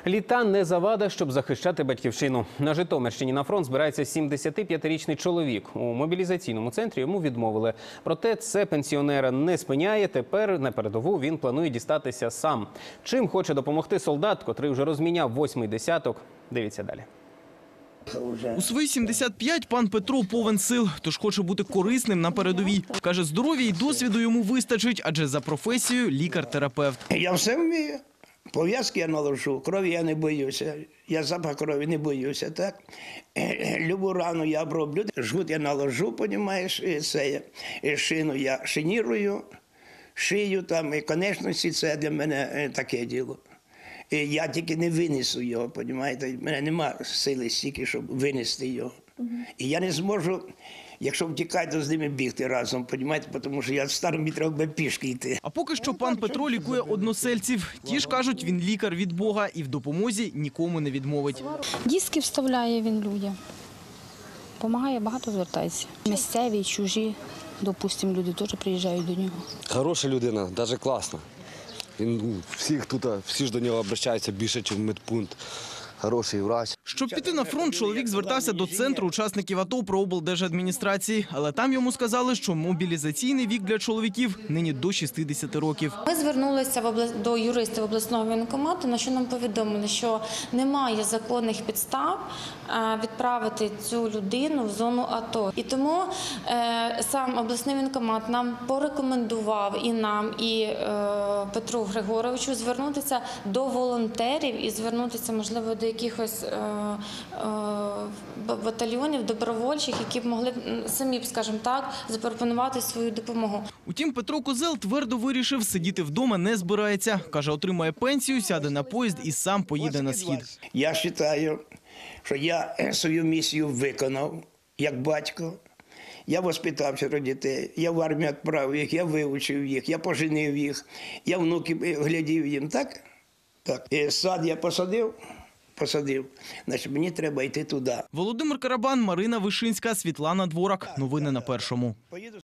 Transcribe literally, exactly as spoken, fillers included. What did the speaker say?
Літа не завада, щоб захищати батьківщину. На Житомирщині на фронт збирається сімдесятип'ятирічний чоловік. У мобілізаційному центрі йому відмовили. Проте це пенсіонера не спиняє. Тепер на передову він планує дістатися сам. Чим хоче допомогти солдат, котрий вже розміняв восьмий десяток? Дивіться далі. У свої сімдесят п'ять пан Петро повен сил, тож хоче бути корисним на передовій. Каже, здоров'я й досвіду йому вистачить, адже за професією лікар-терапевт. Я все вмію. Пов'язки я наложу, крові я не боюся. Я запах крові не боюся, так? Любу рану я оброблю. Жгут я наложу, понімаєш, і це і шину я шинірую, шию там, і конечності це для мене таке діло. І я тільки не винесу його, понімаєте? У мене немає сили стільки, щоб винести його. І я не зможу, якщо втікати, то з ними бігти разом, понімаєте? Тому що я старий, мені треба буде пішки йти. А поки що пан Петро лікує односельців. Ті ж кажуть, він лікар від Бога і в допомозі нікому не відмовить. Диски вставляє він людям. Помагає, багато звертається. Місцеві, чужі, допустимо, люди теж приїжджають до нього. Хороша людина, навіть класна. Він всіх тут, всі ж до нього обращаються більше, ніж в медпункт. Хороший врач. Щоб піти на фронт, чоловік звертався до центру учасників АТО при облдержадміністрації. Але там йому сказали, що мобілізаційний вік для чоловіків нині до шістдесяти років. Ми звернулися в обла... до юристів обласного воєнкомату, на що нам повідомили, що немає законних підстав відправити цю людину в зону АТО. І тому е, сам обласний воєнкомат нам порекомендував і нам, і е, Петру Григоровичу звернутися до волонтерів і звернутися, можливо, до якихось е, е, батальйонів добровольчих, які б могли самі, скажімо так, запропонувати свою допомогу. Утім, Петро Козел твердо вирішив, сидіти вдома не збирається. Каже, отримає пенсію, сяде на поїзд і сам поїде на схід. Я вважаю, що я свою місію виконав як батько. Я воспитав чотири дітей, я в армію відправив їх, я вивчив їх, я поженив їх, я внуків глядів їм, так? Так. І сад я посадив, посадив, значить мені треба йти туди. Володимир Карабан, Марина Вишинська, Світлана Дворак. Новини на Першому.